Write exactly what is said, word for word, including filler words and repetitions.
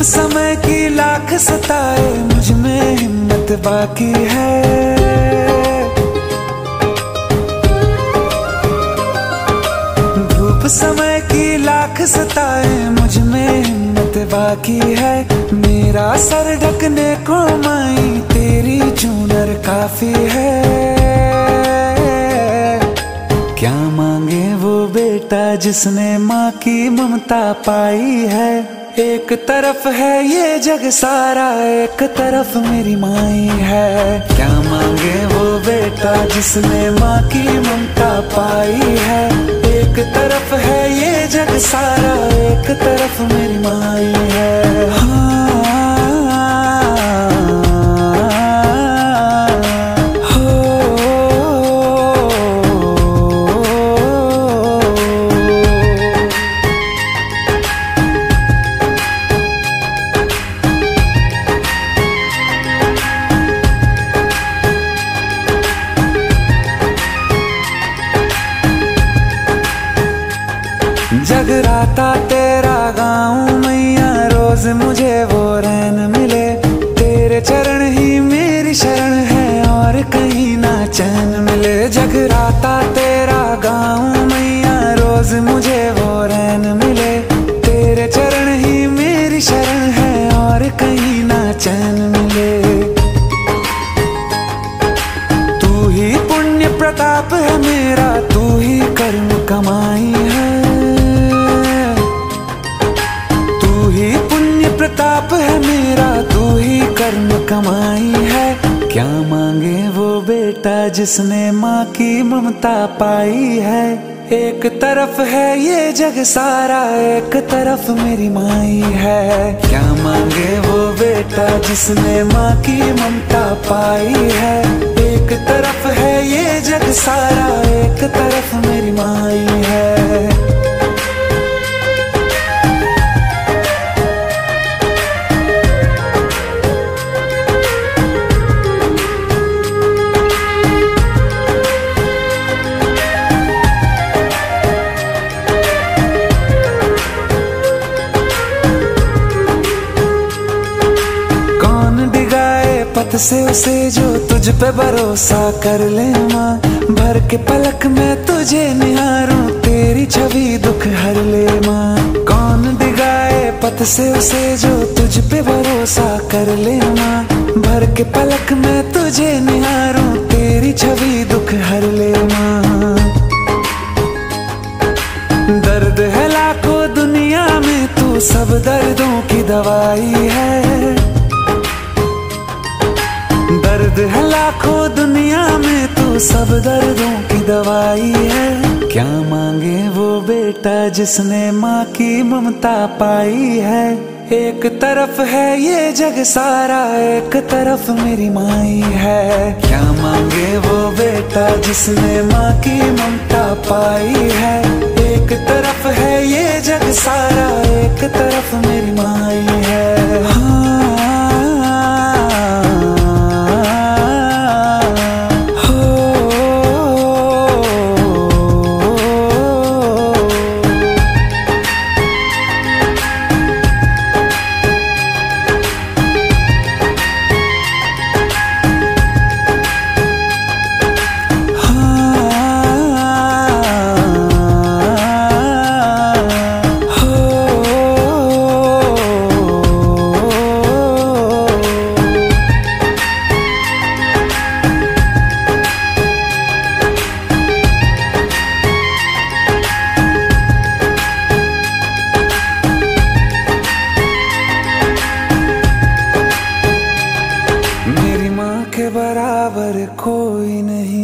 समय की लाख सताए, मुझ में हिम्मत बाकी है। धूप समय की लाख सताए, मुझ में हिम्मत बाकी है। मेरा सर ढकने को माई तेरी चूनर काफी है। क्या मांगे वो बेटा जिसने माँ की ममता पाई है। एक तरफ है ये जग सारा, एक तरफ मेरी माई है। क्या मांगे वो बेटा जिसने माँ की ममता पाई है। एक तरफ है ये जग सारा, एक तरफ मेरी माई है। हाँ, जगराता तेरा गाऊं मैया, रोज मुझे वो रैन मिले। तेरे चरण ही मेरी शरण है, और कहीं ना चैन मिले। जगराता तेरा गाऊं मैया, रोज मुझे वो रैन मिले। तेरे चरण ही मेरी शरण है, और कहीं ना चैन मिले। तू ही पुण्य प्रताप है मेरा, तू ही कर्म कमाई है। प्रताप है मेरा, तू ही कर्म कमाई है। क्या मांगे वो बेटा जिसने माँ की ममता पाई है। एक तरफ है ये जग सारा, एक तरफ मेरी माई है। क्या मांगे वो बेटा जिसने माँ की ममता पाई है। एक तरफ है ये जग सारा, एक तरफ मेरी माई है। पथ से उसे जो तुझ पे भरोसा कर ले माँ। भर के पलक में तुझे निहारूं, तेरी छवि दुख हर ले माँ। कौन दिगाए पथ से उसे जो तुझ पे भरोसा कर ले माँ। भर के पलक में तुझे निहारूं, तेरी छवि दुख हर ले माँ। दर्द है लाखों दुनिया में, तू सब दर्दों की दवाई है। दर्द है लाखों दुनिया में, तू सब दर्दों की दवाई है। क्या मांगे वो बेटा जिसने माँ की ममता पाई है। एक तरफ है ये जग सारा, एक तरफ मेरी माई है। क्या मांगे वो बेटा जिसने माँ की ममता पाई है। एक तरफ है ये जग सारा, एक तरफ मेरी माई है। हाँ, के बराबर कोई नहीं।